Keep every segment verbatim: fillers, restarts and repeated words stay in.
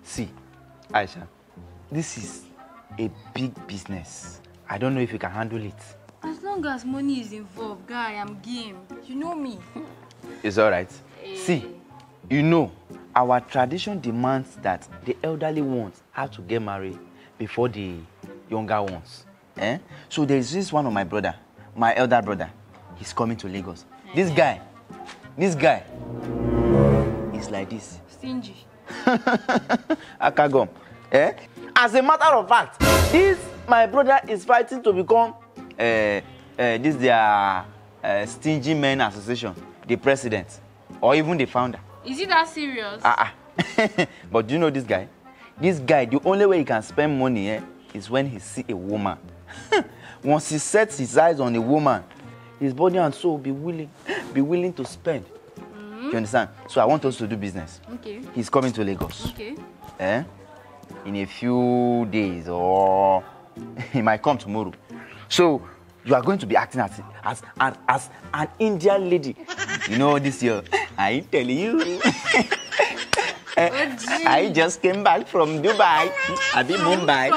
See, Aisha, this is a big business. I don't know if you can handle it. As long as money is involved, guy, I'm game. You know me. It's all right. Hey. See, you know, our tradition demands that the elderly ones have to get married before the younger ones. Eh? So there's this one of my brother, my elder brother. He's coming to Lagos. This guy, this guy is like this. Stingy. Akagom. Eh? As a matter of fact, this my brother is fighting to become uh, uh, this their uh, stingy men association, the president, or even the founder. Is it that serious? Ah, uh -uh. But do you know this guy? This guy, the only way he can spend money eh, is when he see a woman. Once he sets his eyes on a woman, his body and soul be willing, be willing to spend. Mm-hmm. You understand? So I want us to do business. Okay. He's coming to Lagos. Okay. Eh? In a few days, or he might come tomorrow. So you are going to be acting as as as, as an Indian lady. You know this year. I tell you. Oh, I just came back from Dubai. I be Mumbai.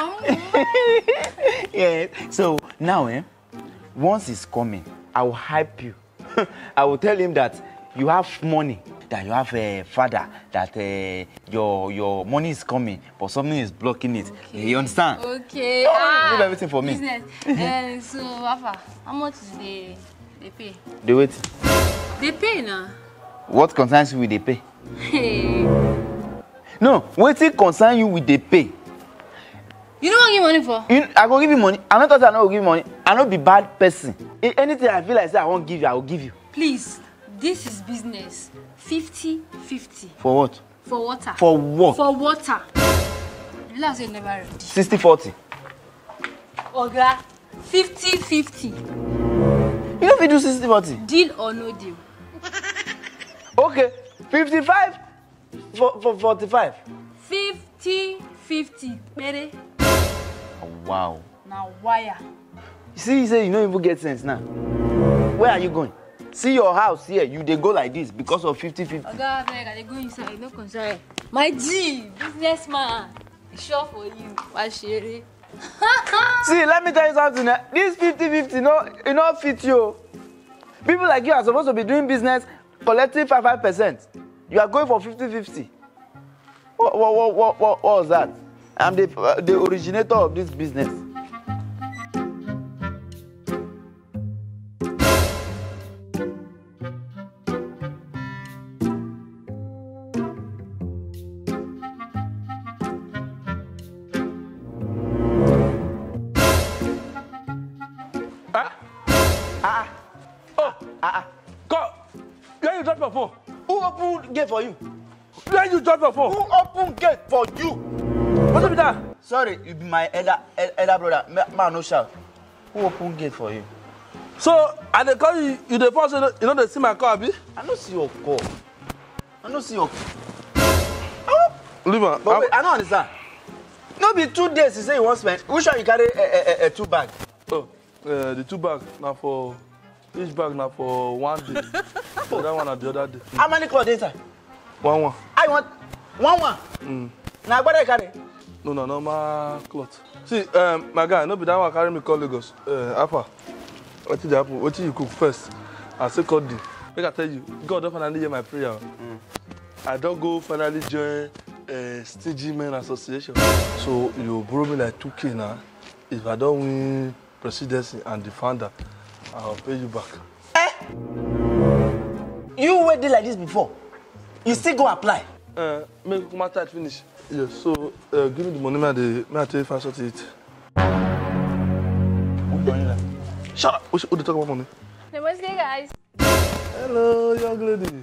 Yeah. So now, eh, once he's coming, I will hype you. I will tell him that you have money, that you have a father, that uh, your your money is coming, but something is blocking it. Okay. You understand? Okay. Oh, ah, do everything for me. Business. uh, so, Alpha, how much is they they pay? They wait. They pay now. What concerns you with the pay? Hey. No, wetin concern you with the pay? You don't want to give money for? You, I go give you money. I not thought I no go give you money. I no be bad person. If anything I feel like say I won't give you, I will give you. Please, this is business. fifty fifty. For what? For water. For what? For water. Relax, you never ready. sixty forty. Oga, fifty fifty. You know if you do sixty forty? Deal or no deal? Okay, fifty-five for, for forty-five. fifty fifty. Pere. Oh, wow. Now wire. You see, you say you don't even get sense now. Where are you going? See your house here, you they go like this because of fifty fifty. Oga, abeg, I dey go inside, no concern. My G, businessman. Sure for you. Washere. See, let me tell you something. Eh? This fifty fifty, no, it not fit you. People like you are supposed to be doing business, collecting five five percent. You are going for fifty fifty. What, what, what, what, what, what was that? I'm the, uh, the originator of this business. Drop your phone. Who opened gate for you? Where you drop your phone? Who opened gate for you? What's up with that? Sorry, you be my elder, elder brother. Man, no shout. Who opened gate for you? So, and they call you, you the first, you know, they see my car, abi? I don't see your call. I don't see your Oh. Leave her. But wait, I don't understand. No be two days you say you want spend. Which one you carry a, a, a, a two bag? Oh, uh, the two bag now for each bag now for one day. For that one and the other day. How many clothes inside? One one. I want one one. Mm. Now what I carry? No, no, normal cloth. See, um, my guy, no be that one carry me call Lagos. Uh, Alpha, what did happen? What did you cook first? I say call the. Make I tell you, God don't finally hear my prayer. Mm. I don't go finally join uh, Stingy Men Association. So you borrow me like two K now. If I don't win presidency and the founder, I'll pay you back. Eh? You waited like this before. You still go apply. Uh, make my time finish. Yes. So uh, give me the money, man. The may I tell you if I sort it. Shut up. We should talk about money. Namaste, guys. Hello, young lady.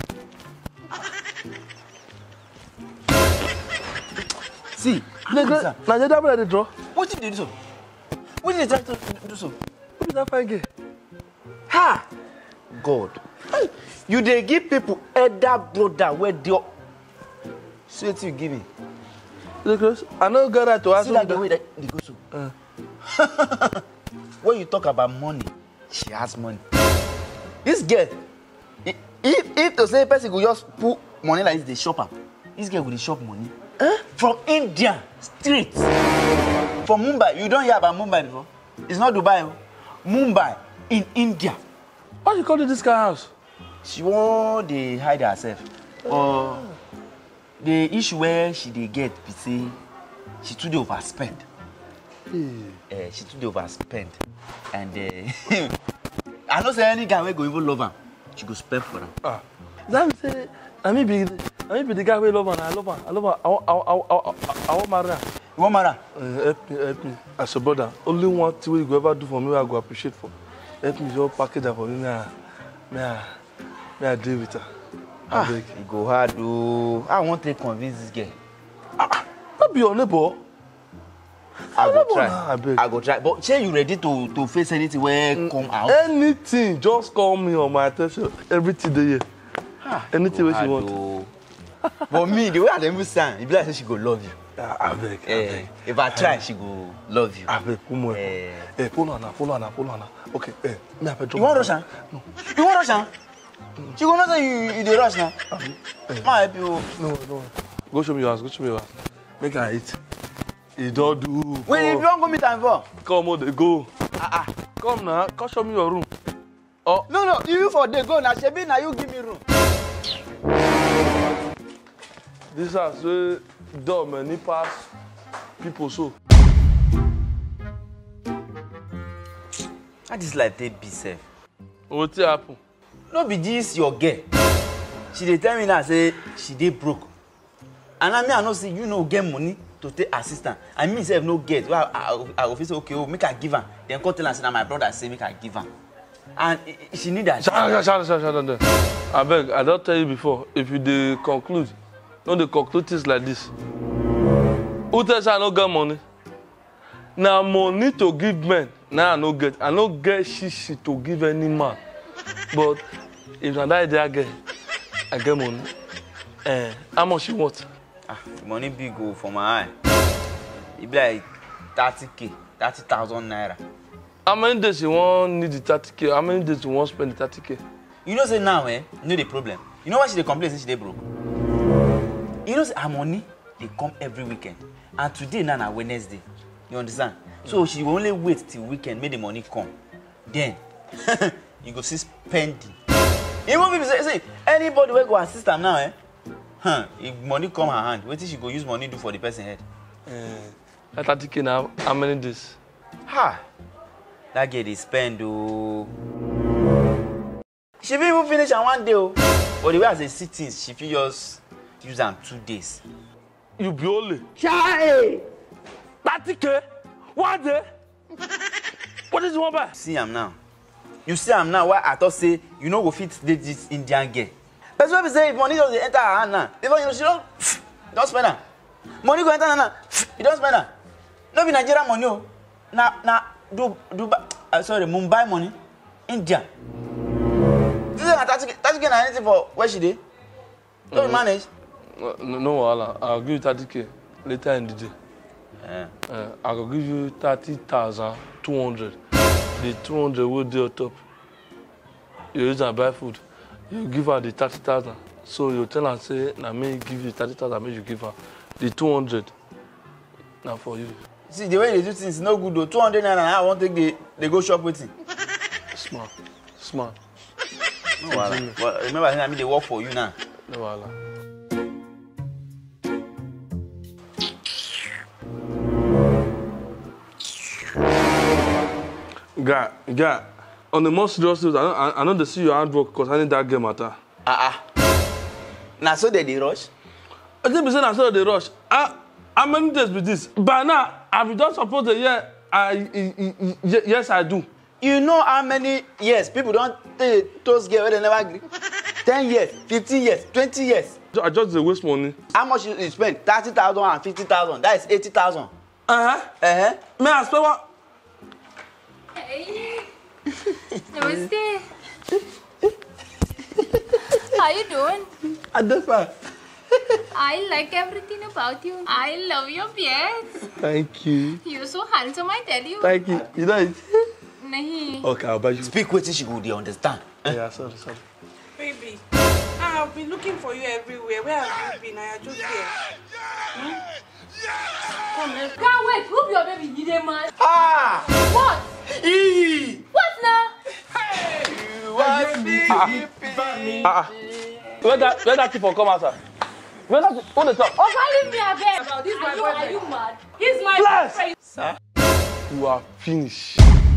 See, Now, now, that brother draw. what did you do so? What did you try to do so? What is that fine girl? Ha! God. You dey give people elder brother where they see what you give me. Because I know God had to ask See you. that the way that they go so. Uh. When you talk about money, she has money. This girl, if if to say person go just put money like this, they shop her. This girl will shop money. Eh? From India, straight. From Mumbai. You don't hear about Mumbai before? It's not Dubai. Mumbai, in India. Why you call it this kind of house? She won't they hide herself. Or uh, the issue where she they get, be say, she too dey overspend. Hey. Uh, she too dey overspend. And uh, I know say any guy will go even love her. She go spend for her. Ah. That say, I mean be, I mean be the guy will love her. I love her. I love her. I want, I, I, I, I want marry her. You want marry? Uh, help me, help me. As a brother, only one thing you go ever do for me, I go appreciate for. Help me, just package her for me. May I, may I, may I deal with her. Ah, you go hard, do. I want to convince this girl. Ah, not be your neighbor. I go try. I beg. I go try. But say you ready to to face anything where mm, come out? Anything, just call me on my attention. Everything they hear. Ah, anything where she want. But me, the way I dem stand, it be like say she go love you. Ah, I beg. Eh, I beg. If I try, she go love you. I beg. Come Eh, eh, follow her, follow her, follow her. Okay. Eh, me I beg. You want rush her? No. You want rush her? She go know say you you dey rush now. Eh. Ma help you. No, no. Go show me your house. Go show me your house. Make her eat. He don't do. Wait, if you don't go meet her before. Come on, they go. Ah ah. Come now. Come show me your room. Oh. No no, you for dey go now. Shebi na you give me room. This house wey door many pass people so. How this life take be sef? Wetin happen? No be this your girl. She dey tell me now say she dey broke. And I mean I know say you no get money to take assistant. I mean sef no get. Well, I I go feel say okay, oh, make her give her. Then come tell her say na my brother say make her give her. And she need that. Shut up, shut up, shut up, shut up. I beg, I don't tell you before. If you dey conclude, no dey conclude things like this. Who tell say I no get money? Na money to give men. Now I no get. I no get shishi to give any man. But if na that idea I get, I get money. Eh, how much you want? Ah, the money big go for my eye. It be like thirty k, thirty thousand naira. How many days you want need the thirty k? How many days you want spend the thirty k? You know say now, eh? You know the problem. You know why she dey complain say she dey broke? You know say her money dey come every weekend, and today now na Wednesday. You understand? So she will only wait till weekend make the money come. Then you go see spending. Even people say, say anybody wey go assist am now, eh? Huh? If money come her hand, wetin she go use money do for the person head? Uh, thirty k now, how many days? Ha! That girl dey spend oh. She fit even finish am one day oh. But the way as they see things, she fit just use am two days. You be only. Chai! thirty k? One day? What is you want buy? See am now. You see am now why I thought say you no go fit date this Indian girl. Person wey be say if money just dey enter her hand now, before you know she don don spend am. Money go enter her now, you don spend am. No be Nigerian money oh. Na na do Dubai, uh, sorry, Mumbai money, India. This is na thirty k, thirty k na anything for where she dey. No be manage. No, no wahala. I'll give you thirty k later in the day. Yeah. Uh, I will give you thirty thousand two hundred. The two hundred will be on top. You use and buy food. You give her the thirty thousand. So you tell her say, "Na me give you thirty thousand. Make you give her the two hundred. Now for you." See the way they do things no good though. Two hundred naira. I want to take the they go shop with him. Smart, smart. No wahala. But remember, I mean they work for you now. No wahala. Guy, guy, on the most serious news, I know, I, I know they see your handwork because I need that game matter. Ah ah. Now so they dey rush. I think be saying I saw the rush. Ah, how many days with this? By now, have you done suppose a year? I, I, I, I, yes, I do. You know how many years people don't take those girls where they never agree? Ten years, fifteen years, twenty years. I just dey waste money. How much you, you spend? Thirty thousand and fifty thousand. That is eighty thousand. Uh huh. Uh huh. May I spend what? Hey. Namaste. How you doing? I don't know. I like everything about you. I love your beard. Thank you. You're so handsome, I tell you. Thank you. You know it? Nahi. Okay, I'll buy you. Speak what she go, they understand. Yeah, sorry, sorry. Baby, I've been looking for you everywhere. Where have you been? I am just here. Come, let's go. Can't wait. Whoop your baby. You dey man. Ah! What? E! What now? Hey! What's the Ah, ah. Where that, where that people come out, sir? Where that, who the talk? Oh, leave me again. This is my boyfriend. Are you mad? He's my Bless! boyfriend. Sir? You are finished.